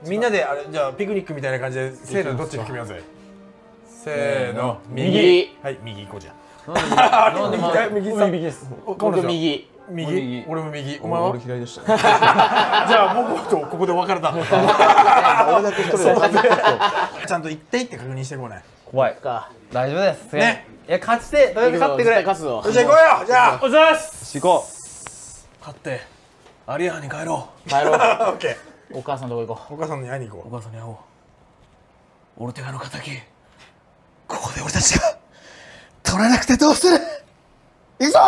みんなであれじゃあピクニックみたいな感じでせーのどっちに決めようぜ。せーの右。はい右行こうじゃん。 なんで右です。僕右。 右。俺も右。お前は？ 俺左でした。 じゃあ僕とここで別れた。 俺だけ一人で。 ちゃんと1点って確認してこうね。 怖い。大丈夫です。ね。いや勝ちて、とりあえず勝ってくれ。 勝つぞ。 じゃあ行こうよ。じゃあ。 おざーす。 行こう。 勝ってアリアンに帰ろう。 帰ろう。 オッケー。 お母さんどこ行こお母さんに会いに行こお母さんに会おう。オルテガの仇、ここで俺たちが取らなくてどうする。行くぞ。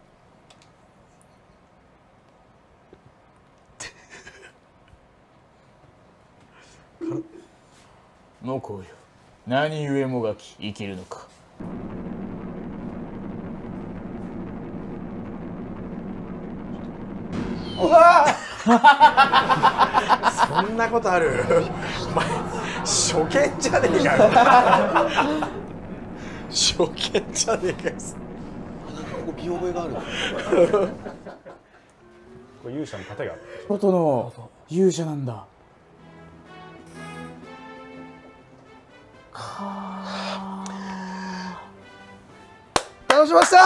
もこうよ、何故もがき生きるのか。 うわそんなことある。お前初見じゃねえかよ。初見じゃねえかよ。 ここ見覚えがある。 これ勇者の盾がある。 外の勇者なんだ。 楽しました。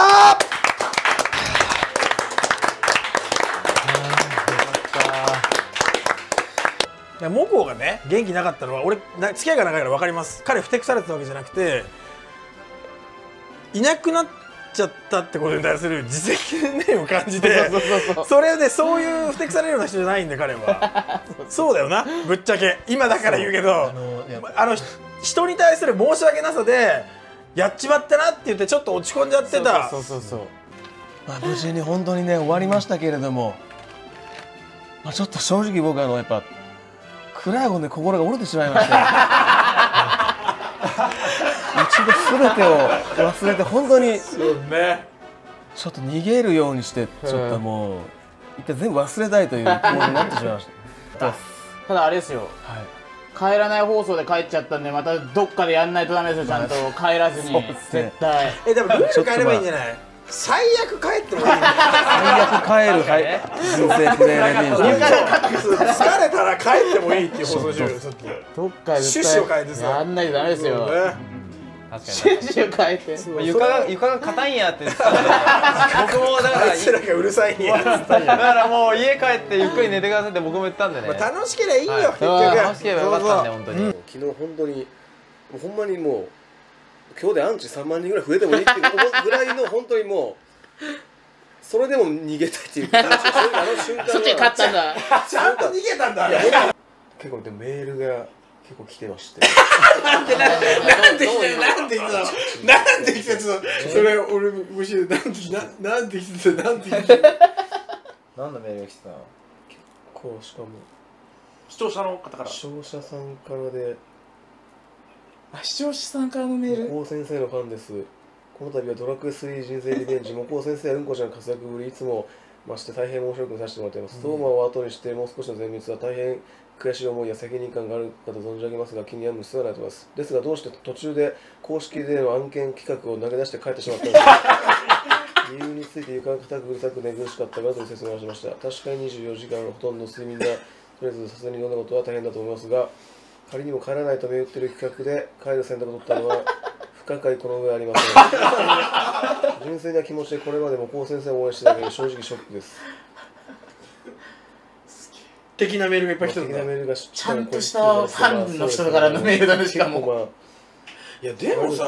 モコがね元気なかったのは俺付き合いが長いから分かります。彼ふてくされてたわけじゃなくていなくなっちゃったってことに対する自責念を感じて、それでそういうふてくされるような人じゃないんで彼は。そうだよな、ぶっちゃけ今だから言うけど、人に対する申し訳なさでやっちまったなって言ってちょっと落ち込んじゃってた。 まあ無事に本当にね終わりましたけれども、まあちょっと正直僕やっぱクラーゴンで心が折れてしまいまして一度全てを忘れて本当にちょっと逃げるようにしてちょっともう一回全部忘れたいという気持ちになってしまいました。 ただあれですよ、帰らない放送で帰っちゃったんで、またどっかでやんないとダメですよ。ちゃんと帰らずに絶対。 でもルール変えればいいんじゃない。最悪帰ってもいいんだよ。 最悪帰る人生プレイレビュー。 疲れたら帰ってもいいっていう放送終了。さっきどっかで趣旨を変えてさやんないとダメですよ。趣旨を変えて床が硬いんやって言ってたんで、僕もだからあいつらがうるさいんや。 だからもう家帰ってゆっくり寝てくださいって僕も言ったんでね。 楽しければいいよ。結局楽しければよかったんで本当に。 昨日本当にもうほんまにもう今日でアンチ3万人ぐらい増えてもいいって思うぐらいの本当にもうそれでも逃げたいっていうあの瞬間はそっちに勝ったんだ。 ちゃんと逃げたんだ。 結構でもメールが結構来てまして。 なんで来たそれ俺むしろなんで来てた何のメールが来てたの。 こうしかも視聴者の方から視聴者さんからで。 視聴者さんからのメール。 モコ先生のファンです。この度はドラクエ3人生リベンジ、モコ先生やうんこちゃんの活躍ぶりいつもまして大変面白くさせてもらっています。トーマを後にしてもう少しの全滅は大変悔しい思いや責任感があるかと存じ上げますが気に病む必要はないと思います。ですがどうして途中で公式での案件企画を投げ出して帰ってしまったのか理由について床が固くうるさく寝苦しかったからという説明をしました。確かに24時間ほとんど睡眠がとりあえずさすがにいろんなことは大変だと思いますが、仮にも帰らないと銘打っている企画で帰る選択を取ったのは不可解この上ありません。純粋な気持ちでこれまでも高先生を応援してたけど正直ショックです。 的なメールがいっぱい来てるんだ。 ちゃんとしたファンの人からのメールだね。しかもいやでもさ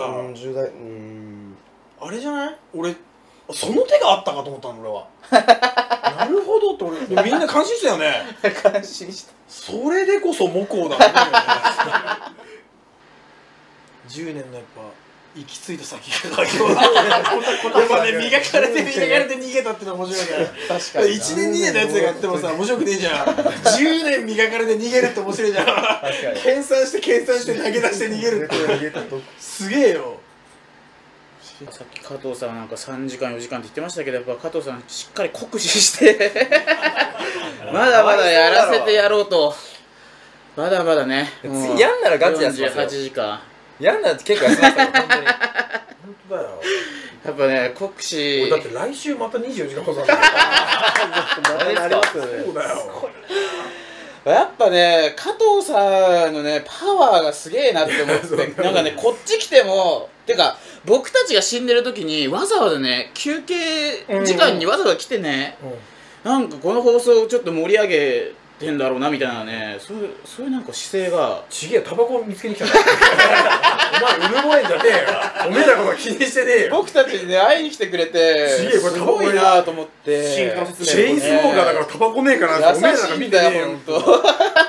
あれじゃない、俺その手があったかと思ったの俺は。なるほどって俺みんな感心したよね。 感心した。 それでこそモコだね。10年のやっぱ行き着いた先がやっぱね磨かれて逃げたってのは面白いから。確かに1年2年のやつがやってもさ面白くねえじゃん。10年磨かれて逃げるって面白いじゃん。計算して投げ出して逃げるってすげえよ。 さっき加藤さんはなんか3時間4時間って言ってましたけど、やっぱ加藤さんしっかり酷使してまだまだやらせてやろうと。まだまだね。 次やんならガチやってますよ。 48時間やんなら結構やってますよ本当に。 本当だよ。 やっぱね酷使。 だって来週また24時間放送。 またありますよね。 そうだよ。 やっぱね加藤さんのねパワーがすげえなって思ってなんかねこっち来てもてか僕たちが死んでる時にわざわざね休憩時間にわざわざ来てね、なんかこの放送をちょっと盛り上げてんだろうなみたいなね、そういうなんか姿勢が。 ちげえ、タバコを見つけに来たんだお前うぬぼれんじゃねえよ、おめえらこと気にしてねえよ。 僕たちにね会いに来てくれてすごいなと思って、 チェインスモーカーだからタバコねえかなっておめえらが見てねえよ。